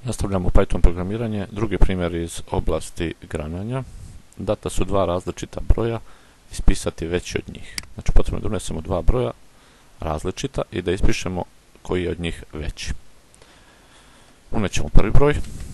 Nastavljamo Python programiranje, drugi primjer iz oblasti grananja. Data su dva različita broja, ispisati veći od njih. Znači potrebno da donesemo dva broja različita i da ispišemo koji je od njih veći. Unećemo prvi broj.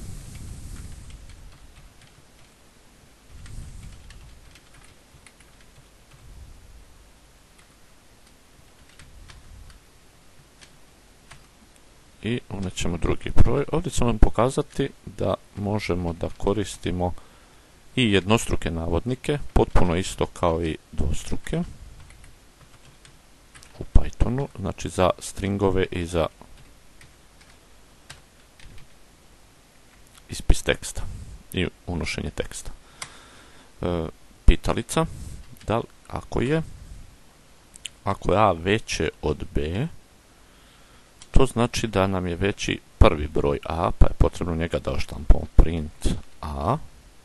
I unećemo drugi broj. Ovdje ćemo vam pokazati da možemo da koristimo i jednostruke navodnike, potpuno isto kao i dvostruke u Pythonu, znači za stringove i za ispis teksta i unošenje teksta. Pitalica, da li, ako je A veće od B, to znači da nam je veći prvi broj A, pa je potrebno njega da odštampamo print A.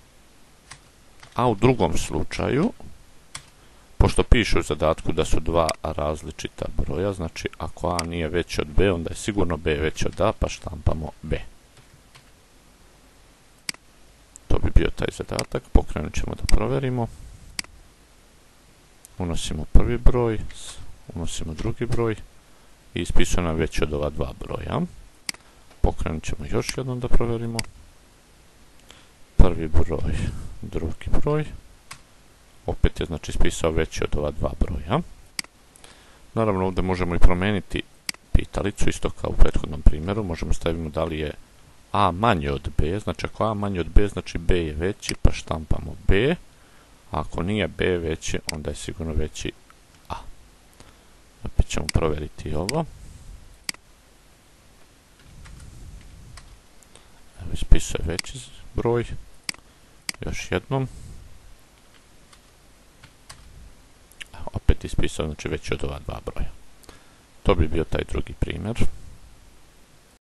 A u drugom slučaju, pošto piše u zadatku da su dva različita broja, znači ako A nije veći od B, onda je sigurno B veći od A, pa štampamo B. To bi bio taj zadatak. Pokrenut ćemo da provjerimo. Unosimo prvi broj, unosimo drugi broj i ispisuje nam veći od ova dva broja. Pokrenut ćemo još jednom da provjerimo. Prvi broj, drugi broj. Opet je znači ispisao veći od ova dva broja. Naravno ovdje možemo i promijeniti pitalicu, isto kao u prethodnom primjeru. Možemo staviti da li je A manje od B, znači ako A manje od B, znači B je veći, pa štampamo B. A ako nije B veći, onda je sigurno veći A. Opet ćemo provjeriti ovo. Evo, ispisuje veći broj. Još jednom. Opet ispisao, znači veći od ova dva broja. To bi bio taj drugi primjer.